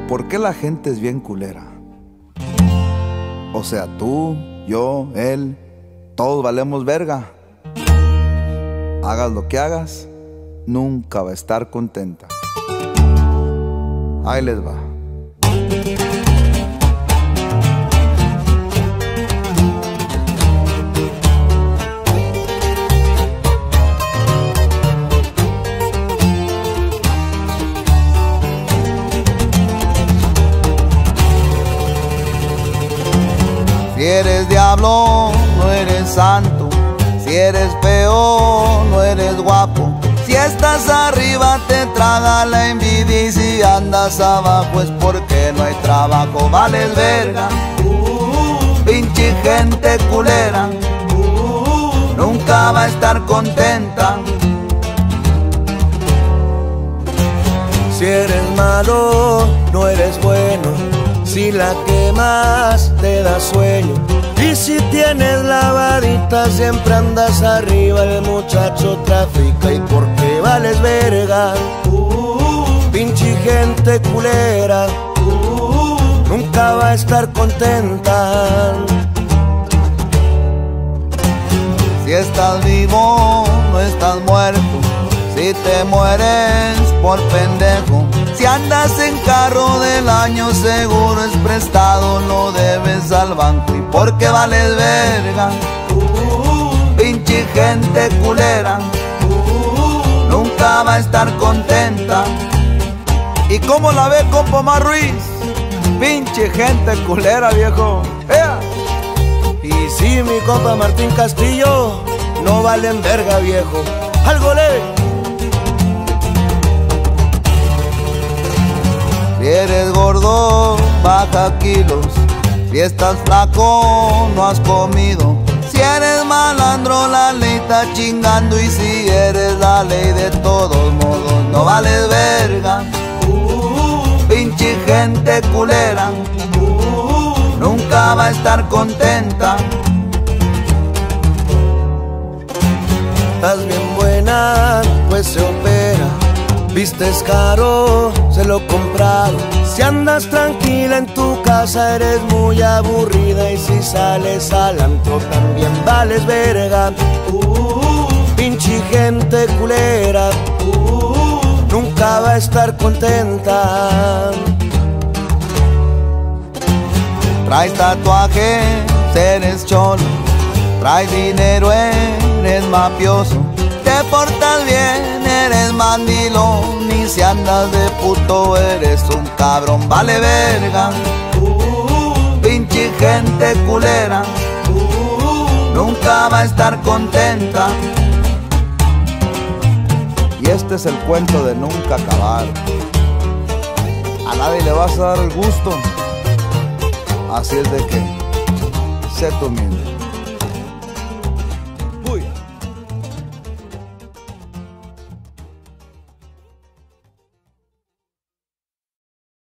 ¿Por qué la gente es bien culera? O sea, tú, yo, él, todos valemos verga. Hagas lo que hagas, nunca va a estar contenta. Ahí les va. Si eres diablo, no eres santo. Si eres feo, no eres guapo. Si estás arriba te traga la envidia, y si andas abajo es porque no hay trabajo. Vales verga, pinche gente culera, nunca va a estar contenta. Si eres malo, no eres bueno. Si la quemas, te da sueño. Y si tienes la varita, siempre andas arriba. El muchacho trafica y porque vales verga. Pinche gente culera, nunca va a estar contenta. Si estás vivo, no estás muerto. Si te mueres por pendejo. Si andas en carro del año, seguro es prestado, no debes al banco. Y porque vales verga, pinche gente culera, nunca va a estar contenta. ¿Y cómo la ve, compa Omar Ruiz? Pinche gente culera, viejo. ¡Ea! Y si mi compa Martín Castillo, no valen verga, viejo. ¡Algo leve! Si eres gordo, baja kilos. Si estás flaco, no has comido. Si eres malandro, la ley está chingando. Y si eres la ley, de todos modos no vales verga. Pinche gente culera, nunca va a estar contenta. Estás bien buena, pues se opera. Vistes caro, se lo compraron. Si andas tranquila en tu casa, eres muy aburrida. Y si sales al antro, también vales verga. Pinche gente culera, nunca va a estar contenta. Traes tatuajes, eres cholo. Traes dinero, eres mafioso. Te portas bien, eres mandilón. Y si andas de puto, eres un cabrón. Vale verga, pinche gente culera, nunca va a estar contenta. Y este es el cuento de nunca acabar. A nadie le vas a dar el gusto. Así es de que sé tú mismo.